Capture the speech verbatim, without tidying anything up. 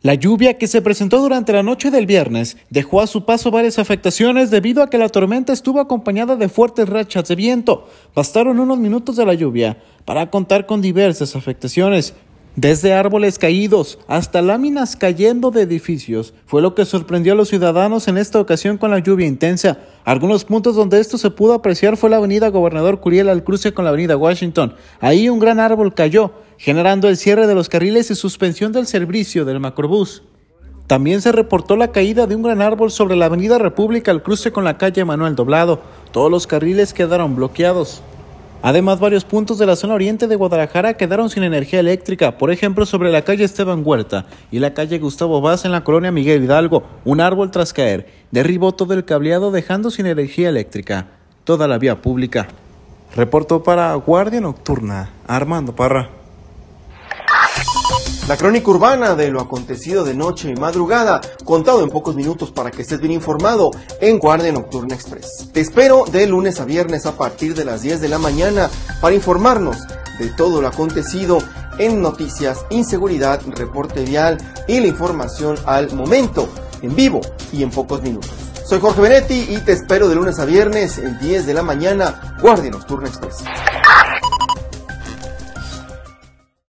La lluvia que se presentó durante la noche del viernes dejó a su paso varias afectaciones debido a que la tormenta estuvo acompañada de fuertes rachas de viento. Bastaron unos minutos de la lluvia para contar con diversas afectaciones. Desde árboles caídos hasta láminas cayendo de edificios, fue lo que sorprendió a los ciudadanos en esta ocasión con la lluvia intensa. Algunos puntos donde esto se pudo apreciar fue la avenida Gobernador Curiel al cruce con la avenida Washington. Ahí un gran árbol cayó, generando el cierre de los carriles y suspensión del servicio del macrobús. También se reportó la caída de un gran árbol sobre la avenida República al cruce con la calle Manuel Doblado. Todos los carriles quedaron bloqueados. Además, varios puntos de la zona oriente de Guadalajara quedaron sin energía eléctrica, por ejemplo sobre la calle Esteban Huerta y la calle Gustavo Vaz en la colonia Miguel Hidalgo. Un árbol tras caer derribó todo el cableado dejando sin energía eléctrica toda la vía pública. Reportó para Guardia Nocturna, Armando Parra. La crónica urbana de lo acontecido de noche y madrugada, contado en pocos minutos para que estés bien informado en Guardia Nocturna Express. Te espero de lunes a viernes a partir de las diez de la mañana para informarnos de todo lo acontecido en noticias, inseguridad, reporte vial y la información al momento, en vivo y en pocos minutos. Soy Jorge Benetti y te espero de lunes a viernes en diez de la mañana, Guardia Nocturna Express.